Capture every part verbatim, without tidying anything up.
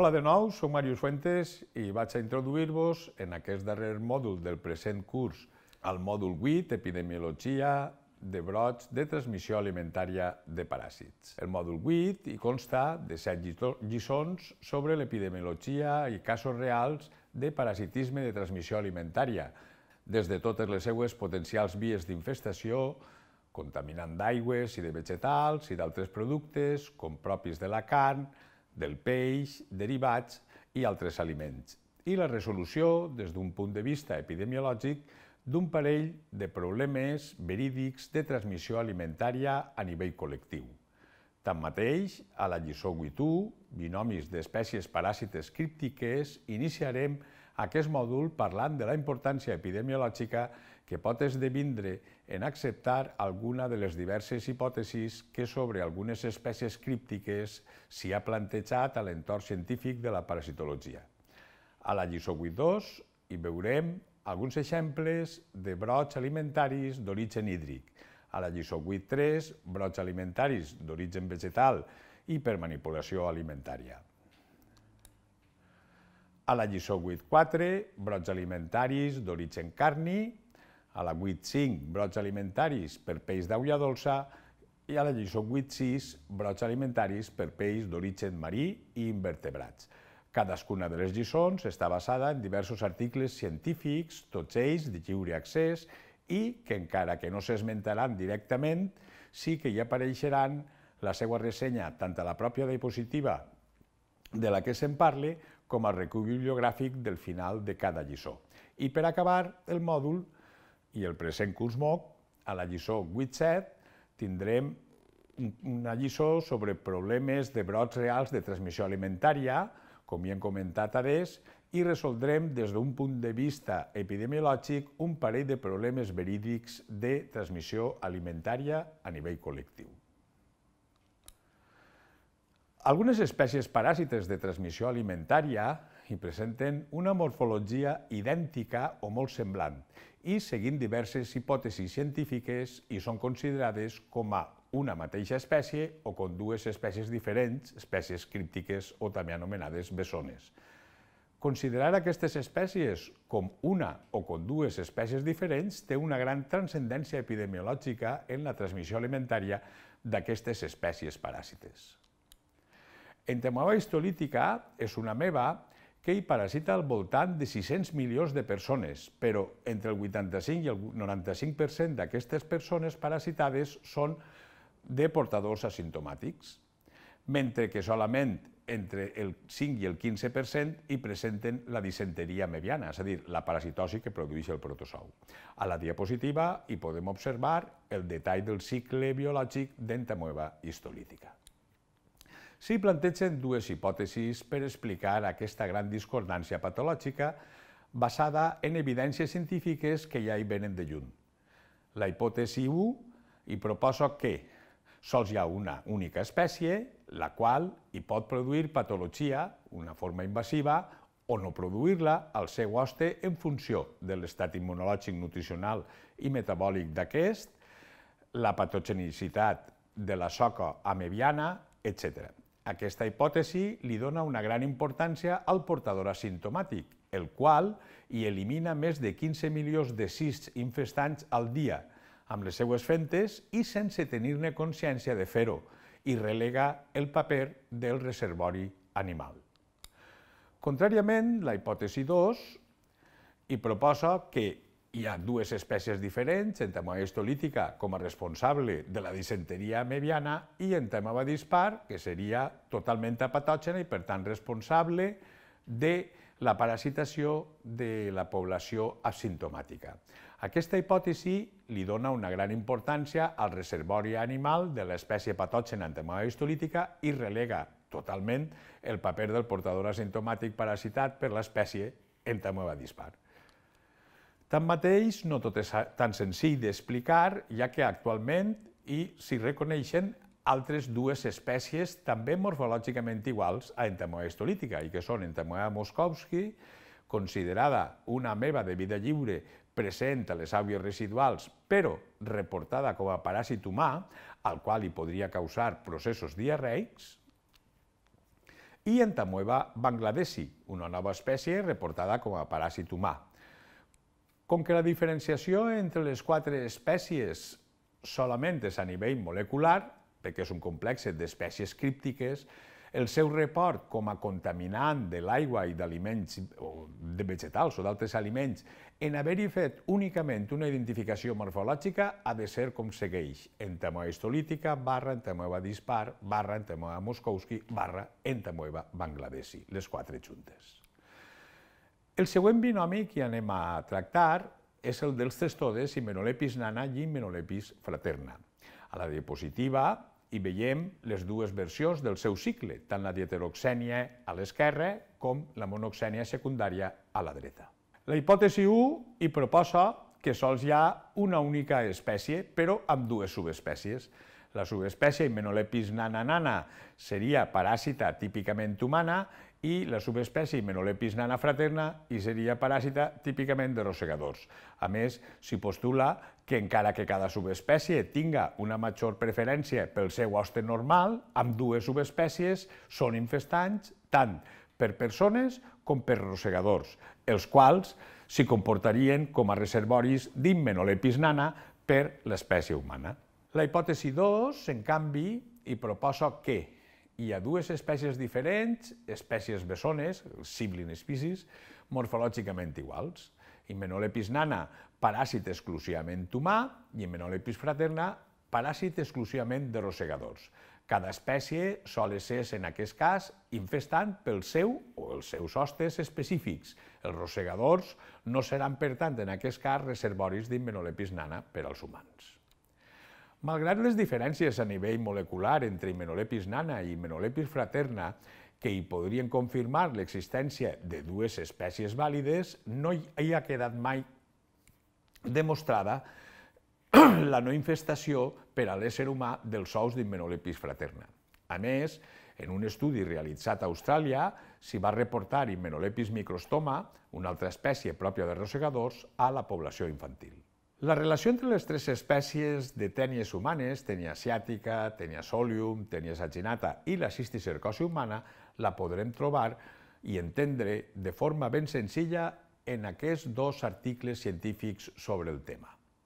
Hola de nou, soc Màrius Fuentes i vaig a introduir-vos en aquest darrer mòdul del present curs, al mòdul vuit, Epidemiologia de brots de transmissió alimentària de paràsits. El mòdul vuit hi consta de set lliçons sobre l'epidemiologia i casos reals de parasitisme de transmissió alimentària, des de totes les seues potencials vies d'infestació, contaminant d'aigües i de vegetals i d'altres productes, com propis de la carn, del peix, derivats i altres aliments, i la resolució, des d'un punt de vista epidemiològic, d'un parell de problemes verídics de transmissió alimentària a nivell col·lectiu. Tanmateix, a la lliçó vuit punit u, binomis d'espècies paràsites críptiques, iniciarem aquest mòdul parlant de la importància epidemiològica que pot esdevindre en acceptar alguna de les diverses hipòtesis que sobre algunes espècies críptiques s'hi ha plantejat a l'entorn científic de la parasitologia. A la lliçó vuit punt dos hi veurem alguns exemples de brots alimentaris d'origen hídric. A la lliçó vuit punt tres, brots alimentaris d'origen vegetal i per manipulació alimentària. A la lliçó vuit punt quatre, brots alimentaris d'origen carni. A la vuit punt cinc, brots alimentaris per peix d'aigua dolça. I a la lliçó vuit punt sis, brots alimentaris per peix d'origen marí i invertebrats. Cadascuna de les lliçons està basada en diversos articles científics, tots ells de lliure accés, i que, encara que no s'esmentaran directament, sí que hi apareixeran la seva ressenya tant a la pròpia diapositiva de la que se'n parli com al recull bibliogràfic del final de cada lliçó. I per acabar el mòdul i el present curs M O C, a la lliçó vuit punt set tindrem una lliçó sobre problemes de brots reals de transmissió alimentària, com ja hem comentat adés, i resoldrem des d'un punt de vista epidemiològic un parell de problemes verídics de transmissió alimentària a nivell col·lectiu. Algunes espècies paràsites de transmissió alimentària hi presenten una morfologia idèntica o molt semblant i, seguint diverses hipòtesis científiques, hi són considerades com a una mateixa espècie o com dues espècies diferents, espècies críptiques o també anomenades bessones. Considerar aquestes espècies com una o com dues espècies diferents té una gran transcendència epidemiològica en la transmissió alimentària d'aquestes espècies paràsites. Entamoeba histolítica és una ameba que hi parasita al voltant de sis-cents milions de persones, però entre el vuitanta-cinc i el noranta-cinc per cent d'aquestes persones parasitades són de portadors asimptomàtics, mentre que solament entre el cinc i el quinze per cent hi presenten la disenteria amebiana, és a dir, la parasitosi que produeix el protozou. A la diapositiva hi podem observar el detall del cicle biològic d'entamoeba histolítica. S'hi plantegen dues hipòtesis per explicar aquesta gran discordància patològica basada en evidències científiques que ja hi venen de lluny. La hipòtesi u hi proposa que sols hi ha una única espècie, la qual hi pot produir patologia, una forma invasiva, o no produir-la al seu hoste en funció de l'estat immunològic, nutricional i metabòlic d'aquest, la patogenicitat de la soca amebiana, etcètera. Aquesta hipòtesi li dona una gran importància al portador asimptomàtic, el qual hi elimina més de quinze milions de cists infestants al dia, amb les seues fentes i sense tenir-ne consciència de fer-ho, i relega el paper del reservori animal. Contràriament, la hipòtesi dos hi proposa que hi ha dues espècies diferents, entamoeba histolítica com a responsable de la disenteria amebiana i entamoeba dispar, que seria totalment apatògena i per tant responsable de la parasitació de la població asimptomàtica. Aquesta hipòtesi li dona una gran importància al reservori animal de l'espècie patògena entamoeba histolítica i relega totalment el paper del portador asimptomàtic parasitat per l'espècie entamoeba dispar. Tanmateix, no tot és tan senzill d'explicar, ja que actualment s'hi reconeixen altres dues espècies també morfològicament iguals a entamoeba histolítica, i que són entamoeba moscowski, considerada una ameba de vida lliure present a les àgues residuals, però reportada com a paràsit humà, al qual hi podria causar processos diarreics, i Entamoeba bangladesi, una nova espècie reportada com a paràsit humà. Com que la diferenciació entre les quatre espècies solament és a nivell molecular, perquè és un complex d'espècies críptiques, el seu report com a contaminant de l'aigua i d'aliments de vegetals o d'altres aliments, en haver-hi fet únicament una identificació morfològica, ha de ser com segueix: Entamoeba histolítica barra Entamoeba dispar barra Entamoeba moscowski barra Entamoeba bangladesi, les quatre juntes. El següent binomi que anem a tractar és el dels testodes Hymenalepis nana i Hymenalepis fraterna. A la diapositiva hi veiem les dues versions del seu cicle, tant la dieteroxènia a l'esquerra com la monoxènia secundària a la dreta. La hipòtesi u hi proposa que sols hi ha una única espècie, però amb dues subespècies. La subespècie Hymenalepis nana nana seria paràsita típicament humana i la subespècie Hymenalepis nana fraterna hi seria paràsita típicament de rosegadors. A més, s'hi postula que encara que cada subespècie tinga una major preferència pel seu hoste normal, amb dues subespècies són infestants tant per persones com per rosegadors, els quals s'hi comportarien com a reservoris d'Hymenalepis nana per l'espècie humana. La hipòtesi dos, en canvi, hi proposa que hi ha dues espècies diferents, espècies bessones, sibling species, morfològicament iguals. Hymenalepis nana, paràsit exclusivament humà, i Hymenalepis fraterna, paràsit exclusivament de rosegadors. Cada espècie sol ser, en aquest cas, infestant pel seu o els seus hostes específics. Els rosegadors no seran, per tant, en aquest cas, reservoris d'Hymenalepis nana per als humans. Malgrat les diferències a nivell molecular entre Hymenalepis nana i Hymenalepis fraterna, que hi podrien confirmar l'existència de dues espècies vàlides, no hi ha quedat mai demostrada la no infestació per a l'ésser humà dels ous d'Hymenalepis fraterna. A més, en un estudi realitzat a Austràlia, s'hi va reportar Hymenalepis microstoma, una altra espècie pròpia de rosegadors, a la població infantil. La relació entre les tres espècies de tènies humanes, tènia asiàtica, tènia solium, tènia saginata i la cisticercosi humana, la podrem trobar i entendre de forma ben senzilla en aquests dos articles científics sobre el tema.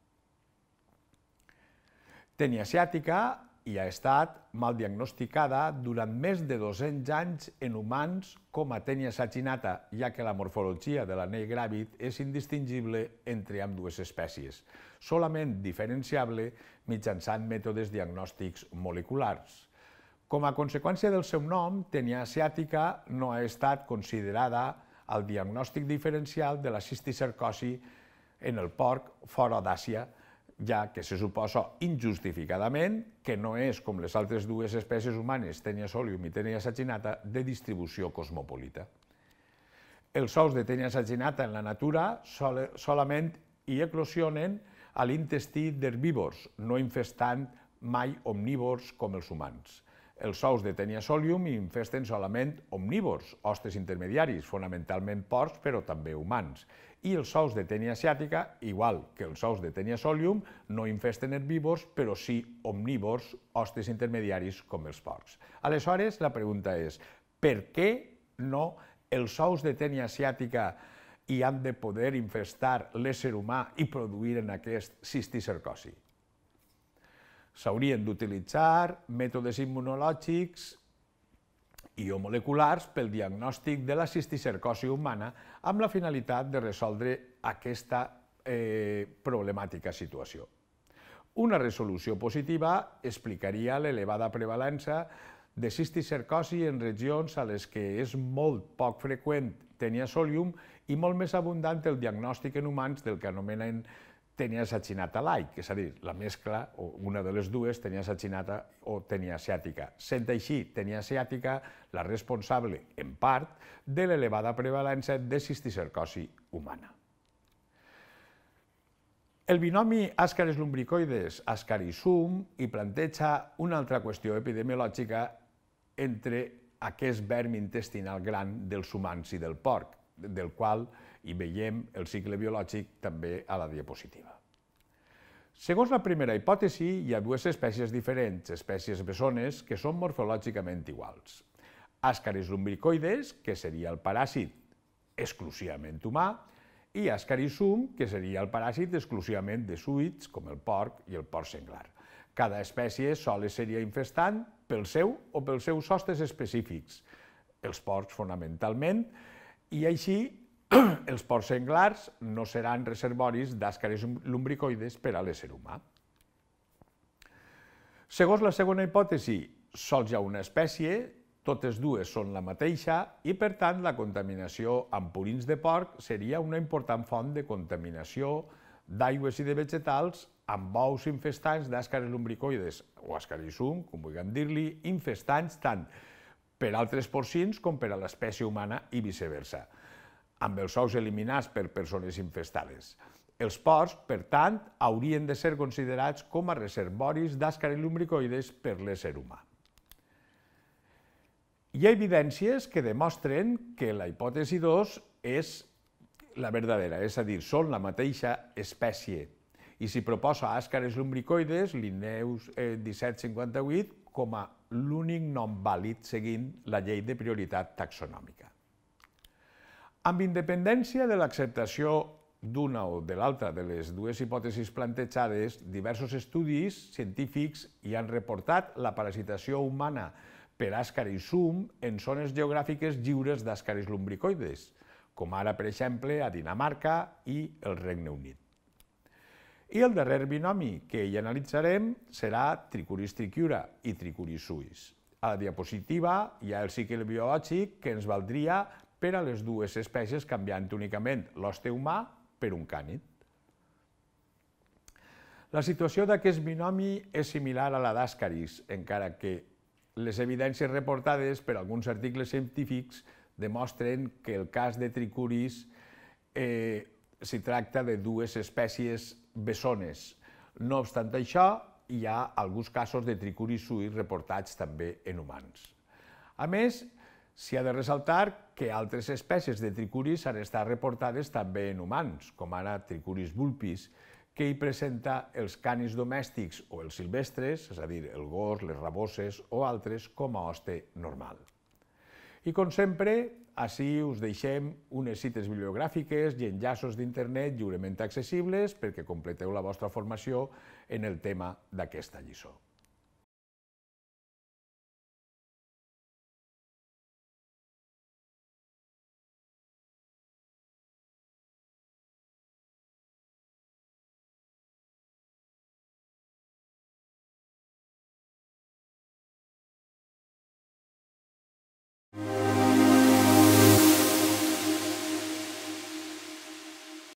Tènia asiàtica i ha estat mal diagnosticada durant més de dos-cents anys en humans com a tènia saginata, ja que la morfologia de l'anell gràvid és indistingible entre ambdues espècies, solament diferenciable mitjançant mètodes diagnòstics moleculars. Com a conseqüència del seu nom, tènia asiàtica no ha estat considerada al diagnòstic diferencial de la cisticercosi en el porc fora d'Àsia, ja que se suposa injustificadament que no és, com les altres dues espècies humanes, Tènia solium i Tènia saginata, de distribució cosmopolita. Els ous de Tènia saginata en la natura solament hi eclosionen a l'intestí d'herbívors, no infestant mai omnívors com els humans. Els ous de Tènia solium infesten solament omnívors, hostes intermediaris, fonamentalment porcs, però també humans. I els ous de Tènia asiàtica, igual que els ous de Tènia solium, no infesten herbívors, però sí omnívors, hostes intermediaris com els porcs. Aleshores, la pregunta és, per què no els ous de Tènia asiàtica hi han de poder infestar l'ésser humà i produir en aquest cisticercosi? S'haurien d'utilitzar mètodes immunològics i o moleculars pel diagnòstic de la cisticercosi humana amb la finalitat de resoldre aquesta problemàtica situació. Una resolució positiva explicaria l'elevada prevalença de cisticercosi en regions a les que és molt poc freqüent Tènia solium i molt més abundant el diagnòstic en humans del que anomenen Tènia saginata-like, és a dir, la mescla, o una de les dues, Tènia saginata o Tènia asiàtica. Sent així, Tènia asiàtica, la responsable, en part, de l'elevada prevalença de cisticercosi humana. El binomi àscares lumbricoides ascarisum hi planteja una altra qüestió epidemiològica entre aquest verm intestinal gran dels humans i del porc, del qual hi veiem el cicle biològic també a la diapositiva. Segons la primera hipòtesi, hi ha dues espècies diferents, espècies bessones, que són morfològicament iguals. Ascaris lumbricoides, que seria el paràsit exclusivament humà, i Ascaris sum, que seria el paràsit exclusivament de suïts, com el porc i el porc senglar. Cada espècie sol seria infestant pel seu o pels seus hostes específics, els porcs fonamentalment, i així els porcs senglars no seran reservoris d'Ascaris lumbricoides per a l'ésser humà. Segons la segona hipòtesi, sols hi ha una espècie, totes dues són la mateixa i, per tant, la contaminació amb purins de porc seria una important font de contaminació d'aigües i de vegetals amb ous infestants d'Ascaris lumbricoides o Ascaris sum, com vulguem dir-li, infestants tant per altres porcins com per a l'espècie humana i viceversa, amb els ous eliminats per persones infestades. Els porcs, per tant, haurien de ser considerats com a reservoris d'Ascaris lumbricoides per l'ésser humà. Hi ha evidències que demostren que la hipòtesi dos és la verdadera, és a dir, són la mateixa espècie, i s'hi proposa Ascaris lumbricoides, Linnaeus disset cinquanta-vuit, com a l'únic nom vàlid seguint la llei de prioritat taxonòmica. Amb independència de l'acceptació d'una o de l'altra de les dues hipòtesis plantejades, diversos estudis científics hi han reportat la parasitació humana per Ascaris sum en zones geogràfiques lliures d'Ascaris lumbricoides, com ara, per exemple, a Dinamarca i el Regne Unit. I el darrer binomi que hi analitzarem serà Trichuris trichiura i Trichuris suis. A la diapositiva hi ha el cicle biològic que ens valdria per a les dues espècies canviant únicament l'hoste humà per un cànid. La situació d'aquest binomi és similar a la d'Ascaris, encara que les evidències reportades per alguns articles científics demostren que el cas de Trichuris eh, s'hi tracta de dues espècies bessones. No obstant això, hi ha alguns casos de Trichuris suis reportats també en humans. A més, s'hi ha de ressaltar que altres espècies de Trichuris han estat reportades també en humans, com ara Trichuris vulpis, que hi presenta els canis domèstics o els silvestres, és a dir, el gos, les raboses o altres, com a hoste normal. I com sempre, ací us deixem unes cites bibliogràfiques i enllaços d'internet lliurement accessibles perquè completeu la vostra formació en el tema d'aquesta lliçó.